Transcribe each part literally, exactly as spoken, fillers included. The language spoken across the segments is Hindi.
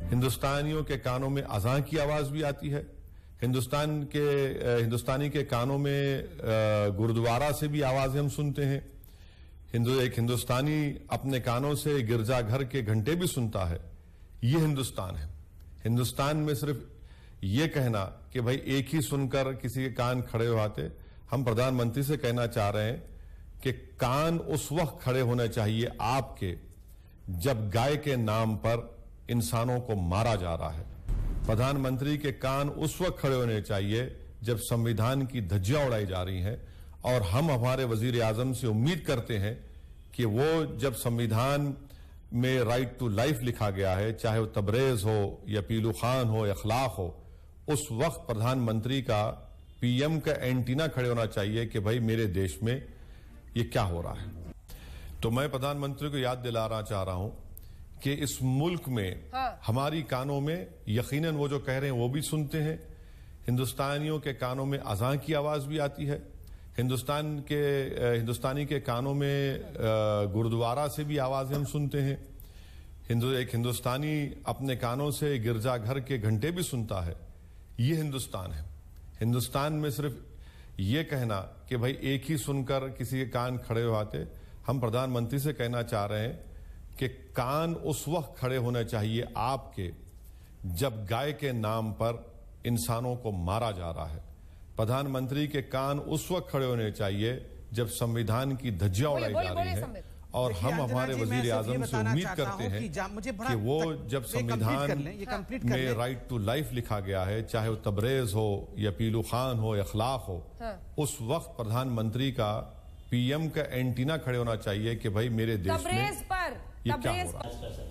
हिंदुस्तानियों के कानों में अज़ान की आवाज भी आती है। हिंदुस्तान के हिंदुस्तानी के कानों में गुरुद्वारा से भी आवाजें हम सुनते हैं। हिंदू एक हिंदुस्तानी अपने कानों से गिरजाघर के घंटे भी सुनता है। ये हिंदुस्तान है। हिंदुस्तान में सिर्फ ये कहना कि भाई एक ही सुनकर किसी के कान खड़े हो आते, हम प्रधानमंत्री से कहना चाह रहे हैं कि कान उस वक्त खड़े होने चाहिए आपके जब गाय के नाम पर इंसानों को मारा जा रहा है। प्रधानमंत्री के कान उस वक्त खड़े होने चाहिए जब संविधान की धज्जियां उड़ाई जा रही हैं, और हम हमारे वजीर आजम से उम्मीद करते हैं कि वो जब संविधान में राइट टू लाइफ लिखा गया है, चाहे वो तबरेज हो या पीलू खान हो या अखलाक हो, उस वक्त प्रधानमंत्री का पीएम का एंटीना खड़े होना चाहिए कि भाई मेरे देश में ये क्या हो रहा है। तो मैं प्रधानमंत्री को याद दिलाना चाह रहा हूं कि इस मुल्क में हाँ। हमारी कानों में यकीनन वो जो कह रहे हैं वो भी सुनते हैं। हिंदुस्तानियों के कानों में अज़ान की आवाज भी आती है। हिंदुस्तान के हिंदुस्तानी के कानों में गुरुद्वारा से भी आवाजें हम सुनते हैं। हिंदू एक हिंदुस्तानी अपने कानों से गिरजाघर के घंटे भी सुनता है। ये हिंदुस्तान है। हिंदुस्तान में सिर्फ ये कहना कि भाई एक ही सुनकर किसी के कान खड़े हो आते, हम प्रधानमंत्री से कहना चाह रहे हैं कि कान उस वक्त खड़े होने चाहिए आपके जब गाय के नाम पर इंसानों को मारा जा रहा है। प्रधानमंत्री के कान उस वक्त खड़े होने चाहिए जब संविधान की धज्जियां उड़ाई जा रही है, और हम हमारे वजीर आजम से उम्मीद करते हैं कि, कि वो जब संविधान में राइट टू लाइफ लिखा गया है, चाहे वो तबरेज हो या पीलू खान हो या अखलाक हो, उस वक्त प्रधानमंत्री का पीएम का एंटीना खड़े होना चाहिए कि भाई मेरे देश में ये क्या हो रहा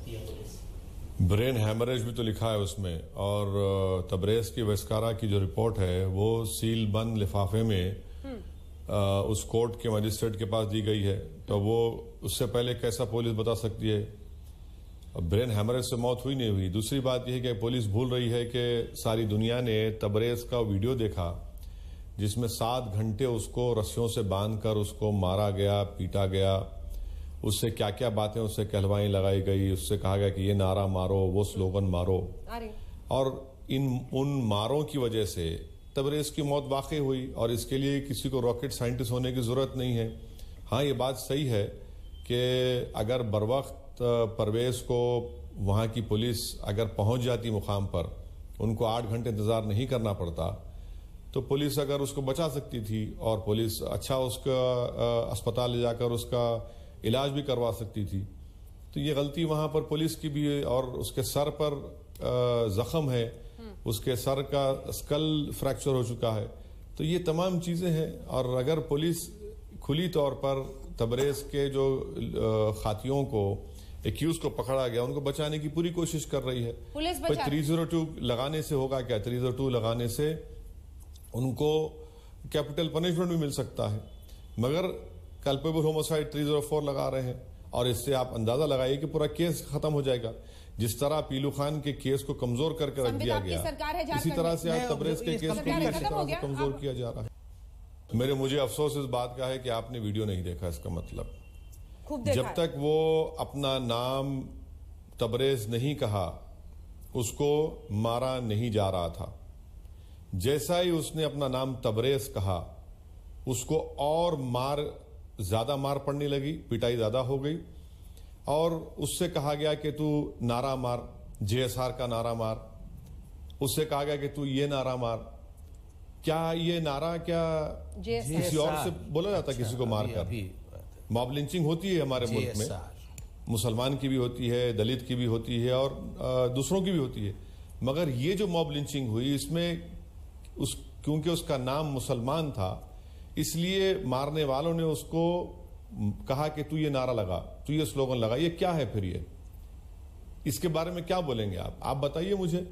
है। ब्रेन हैमरेज भी तो लिखा है उसमें, और तबरेज की वस्कारा की जो रिपोर्ट है वो सील बंद लिफाफे में आ, उस कोर्ट के मजिस्ट्रेट के पास दी गई है। तो वो उससे पहले कैसा पुलिस बता सकती है? ब्रेन हैमरेज से मौत हुई नहीं हुई। दूसरी बात यह है कि पुलिस भूल रही है कि सारी दुनिया ने तबरेज का वीडियो देखा जिसमें सात घंटे उसको रस्सियों से बांधकर उसको मारा गया, पीटा गया। उससे क्या क्या बातें उससे कहलवाई लगाई गई, उससे कहा गया कि ये नारा मारो, वो स्लोगन मारो, और इन उन मारों की वजह से तबरेज की मौत वाकई हुई। और इसके लिए किसी को रॉकेट साइंटिस्ट होने की जरूरत नहीं है। हाँ, ये बात सही है कि अगर बरवक्त परवेज को वहां की पुलिस अगर पहुंच जाती मुकाम पर, उनको आठ घंटे इंतजार नहीं करना पड़ता, तो पुलिस अगर उसको बचा सकती थी और पुलिस अच्छा उसका अस्पताल ले जाकर उसका इलाज भी करवा सकती थी। तो ये गलती वहां पर पुलिस की भी है। और उसके सर पर जख्म है, उसके सर का स्कल फ्रैक्चर हो चुका है। तो ये तमाम चीजें हैं। और अगर पुलिस खुली तौर पर तबरेज के जो खातियों को, एक्यूज को पकड़ा गया, उनको बचाने की पूरी कोशिश कर रही है। पुलिस थ्री जीरो टू लगाने से होगा क्या? थ्री जीरो टू लगाने से उनको कैपिटल पनिशमेंट भी मिल सकता है, मगर culpable homicide three zero four लगा रहे हैं, और इससे आप अंदाजा लगाइए कि पूरा केस खत्म हो जाएगा। जिस तरह पीलू खान के केस को कमजोर करके रख दिया गया, इसी तरह से आज तबरेज के केस को कमजोर किया जा रहा है। मेरे मुझे अफसोस इस बात का है कि आपने वीडियो नहीं देखा। इसका मतलब जब तक वो अपना नाम तबरेज नहीं कहा, उसको मारा नहीं जा रहा था। जैसा ही उसने अपना नाम तबरेज कहा, उसको और मार ज्यादा मार पड़ने लगी, पिटाई ज्यादा हो गई, और उससे कहा गया कि तू नारा मार, जेएसआर का नारा मार। उससे कहा गया कि तू ये नारा मार। क्या ये नारा क्या किसी और से बोला जाता? अच्छा, किसी को मारकर मॉब लिंचिंग होती है हमारे मुल्क में, मुसलमान की भी होती है, दलित की भी होती है, और दूसरों की भी होती है। मगर ये जो मॉब लिंचिंग हुई, इसमें उस क्योंकि उसका नाम मुसलमान था, इसलिए मारने वालों ने उसको कहा कि तू ये नारा लगा, तू ये स्लोगन लगा। ये क्या है फिर? ये इसके बारे में क्या बोलेंगे आप? आप बताइए मुझे।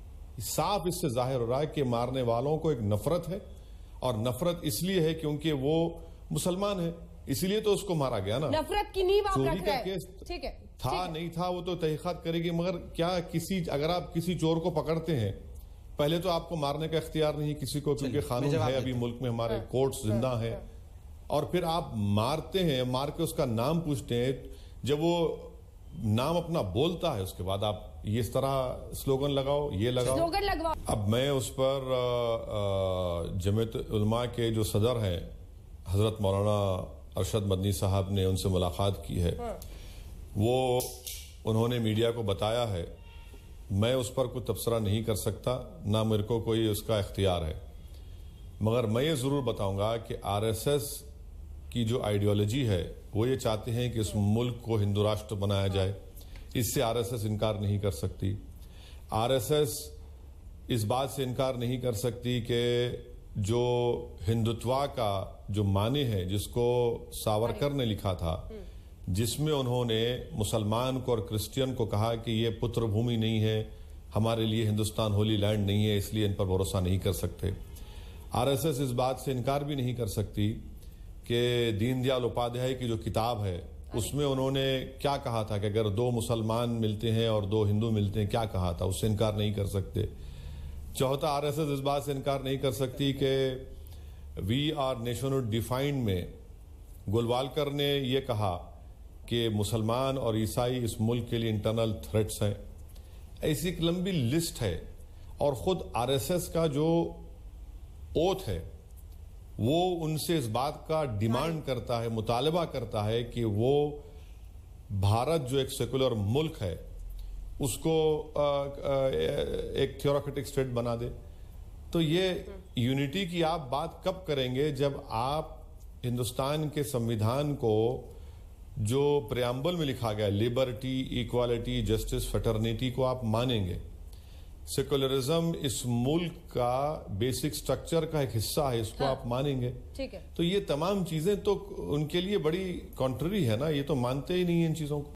साफ इससे जाहिर हो रहा है कि मारने वालों को एक नफरत है, और नफरत इसलिए है क्योंकि वो मुसलमान है, इसलिए तो उसको मारा गया ना। नफरत की नींव आप रख रहे हैं। केस ठीक है, था नहीं था वो तो तहकीकात करेगी, मगर क्या किसी अगर आप किसी चोर को पकड़ते हैं, पहले तो आपको मारने का इख्तियार नहीं किसी को, क्योंकि कानून है अभी मुल्क में, हमारे हाँ, कोर्ट्स जिंदा हाँ, हैं, हाँ। और फिर आप मारते हैं, मार के उसका नाम पूछते हैं। जब वो नाम अपना बोलता है, उसके बाद आप ये इस तरह स्लोगन लगाओ, ये लगाओ, स्लोगन लगवाओ। अब मैं उस पर जमीयत उलमा के जो सदर हैं हजरत मौलाना अरशद मदनी साहब ने उनसे मुलाकात की है। हाँ। वो उन्होंने मीडिया को बताया है, मैं उस पर कोई तबसरा नहीं कर सकता, ना मेरे को कोई उसका इख्तियार है, मगर मैं ये ज़रूर बताऊंगा कि आरएसएस की जो आइडियोलॉजी है वो ये चाहते हैं कि इस मुल्क को हिंदू राष्ट्र बनाया जाए। इससे आरएसएस इनकार नहीं कर सकती। आरएसएस इस बात से इनकार नहीं कर सकती कि जो हिंदुत्वा का जो माने है, जिसको सावरकर ने लिखा था, जिसमें उन्होंने मुसलमान को और क्रिश्चियन को कहा कि ये पुत्र भूमि नहीं है, हमारे लिए हिंदुस्तान होली लैंड नहीं है, इसलिए इन पर भरोसा नहीं कर सकते। आरएसएस इस बात से इनकार भी नहीं कर सकती कि दीनदयाल उपाध्याय की जो किताब है उसमें उन्होंने क्या कहा था कि अगर दो मुसलमान मिलते हैं और दो हिंदू मिलते हैं, क्या कहा था, उससे इनकार नहीं कर सकते। चौथा, आरएसएस इस बात से इनकार नहीं कर सकती कि वी आर नेशनहुड डिफाइंड में गोलवालकर ने यह कहा कि मुसलमान और ईसाई इस मुल्क के लिए इंटरनल थ्रेट्स हैं। ऐसी एक लंबी लिस्ट है और खुद आरएसएस का जो ओथ है वो उनसे इस बात का डिमांड करता है, मुतालबा करता है कि वो भारत जो एक सेकुलर मुल्क है उसको आ, आ, एक थ्योरेटिक स्टेट बना दे। तो ये यूनिटी की आप बात कब करेंगे, जब आप हिंदुस्तान के संविधान को जो प्रेम्बल में लिखा गया लिबर्टी, इक्वालिटी, जस्टिस, फ्रेटर्निटी को आप मानेंगे। सेकुलरिज्म इस मुल्क का बेसिक स्ट्रक्चर का एक हिस्सा है, इसको हाँ। आप मानेंगे। ठीक है। तो ये तमाम चीजें तो उनके लिए बड़ी कॉन्ट्ररी है ना, ये तो मानते ही नहीं है इन चीजों को।